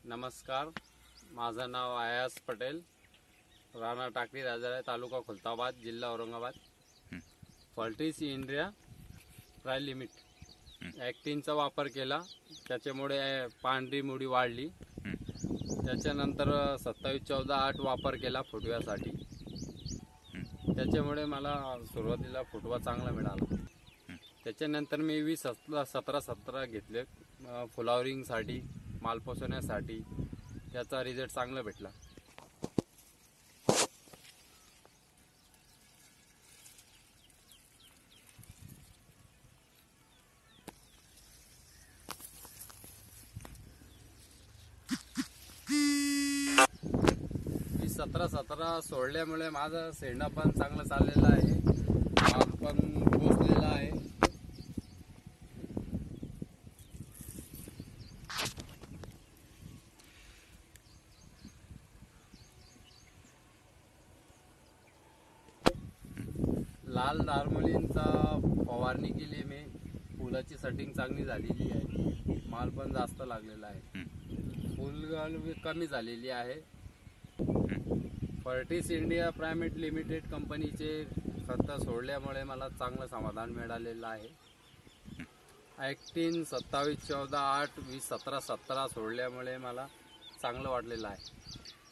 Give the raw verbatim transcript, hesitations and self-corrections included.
नमस्कार, माझं नाव आयास पटेल, राणा टाकळी राजाळे, तालुका खुलताबाद, जिल्हा औरंगाबाद. फॉल्टीस इंडिया ट्रायल लिमिट ॲक्टिनचा वापर केला, त्याच्यामुळे पांढरी मुडी वाढली. त्याच्यानंतर सत्तावीस चौदा आठ वापर केला फुटव्यासाठी. त्याच्यामुळे मला सुरुवातीला फुटवा चांगला मिळाला. त्याच्यानंतर मी वीस सतरा सतरा सतरा घेतले फ्लॉवरिंगसाठी, माल पोसवण्यासाठी. त्याचा रिझल्ट चांगला भेटला. वीस सतरा सतरा सोडल्यामुळे माझा शेंडा पण चांगला चाललेला आहे, माल पण पोसलेला आहे. लाल दारमोलींचा फवारणी केली मी. फुलाची सेटिंग चांगली झालेली आहे, माल पण जास्त लागलेला आहे, फुलगळ कमी झालेली आहे. फॉल्टीस इंडिया प्रायव्हेट लिमिटेड कंपनीचे खत सोडल्यामुळे मला चांगलं समाधान मिळालेलं आहे. ॲक्टिन सत्तावीस चौदा आठ वीस सतरा सतरा सोडल्यामुळे मला चांगलं वाटलेलं आहे.